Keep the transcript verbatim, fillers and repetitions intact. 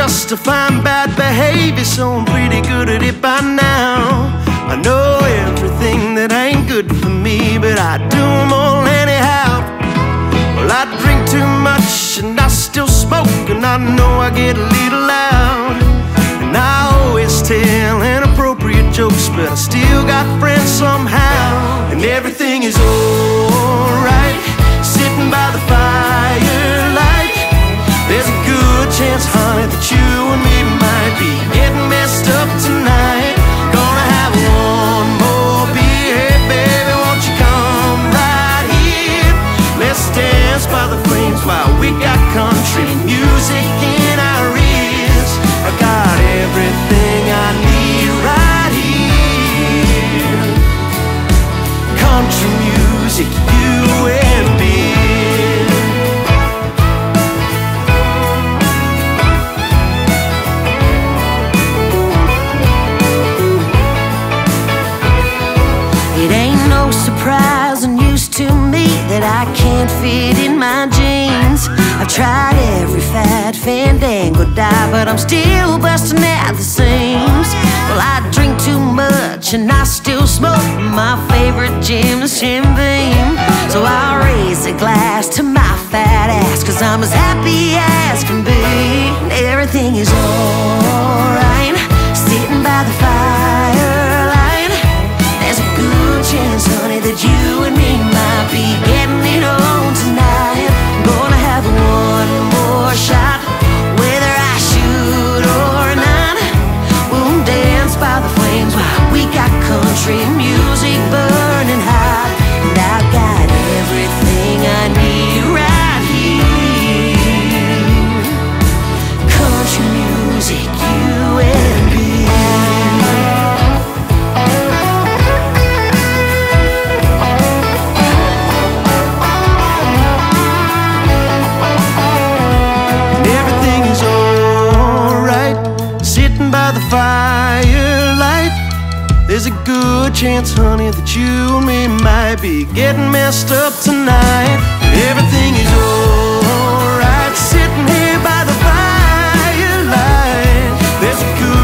justifying bad behavior, so I'm pretty good at it by now. I know everything that ain't good for me, but I do them all anyhow. Well, I drink too much and I still smoke, and I know I get a little loud. And I always tell inappropriate jokes, but I still got friends somehow. And everything is alright, sitting by the firelight. There's a good chance, honey, that you and me might be getting messed up tonight. Gonna have one more beer, hey baby, won't you come right here? Let's dance by the flames while we got country music in our ears. I got everything I need right here. Country music, you and me. It ain't no surprise and news to me that I can't fit in my jeans. I've tried every fad, fandango, dive, but I'm still busting at the seams. Well, I drink too much and I still smoke. My favorite gin is champagne. So I raise a glass to my fat ass, cause I'm as happy as can be. And everything is alright, sitting by the firelight. There's a good chance, honey, that you and me might be getting it on tonight. I'm gonna have one more shot, whether I should or not. We'll dance by the flames while we got country music burning hot. And I've got everything I need right here. Country music, you and me. By the firelight, there's a good chance, honey, that you and me might be getting messed up tonight. Everything is alright, sitting here by the firelight. There's a good